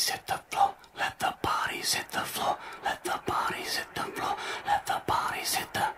bodies hit the floor. Let the bodies hit the floor. Let the bodies hit the floor. Let the bodies hit the